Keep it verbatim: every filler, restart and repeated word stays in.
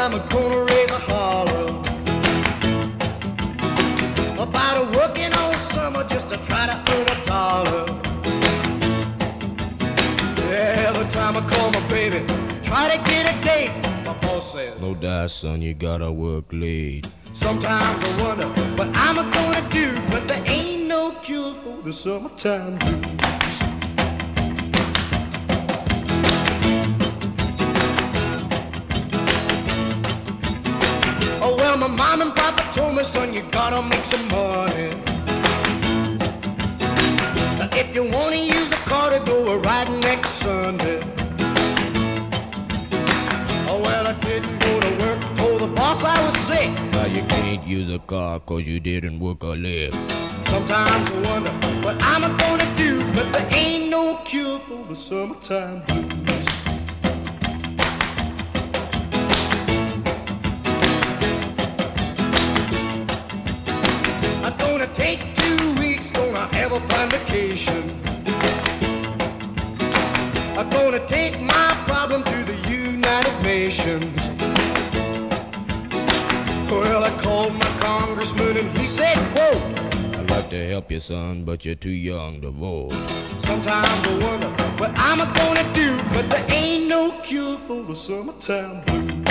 I'm gonna raise a holler about a working all summer just to try to earn a dollar. Every time I call my baby, try to get a date, my boss says, no die, son, you gotta work late. Sometimes I wonder what I'm gonna do, but there ain't no cure for the summertime blues. Oh, well, my mom and papa told me, son, you gotta make some money. If you wanna use the car to go a ride next Sunday. Oh, well, I didn't go to work, told the boss I was sick. Now you can't use a car cause you didn't work a lick. Sometimes I wonder what I'm gonna do, but there ain't no cure for the summertime blues. I'm gonna take two weeks, gonna have a fine vacation. I'm gonna take my problem to the United Nations. Well, I called my congressman and he said, quote, I'd like to help you, son, but you're too young to vote. Sometimes I wonder what I'm gonna do, but there ain't no cure for the summertime blues.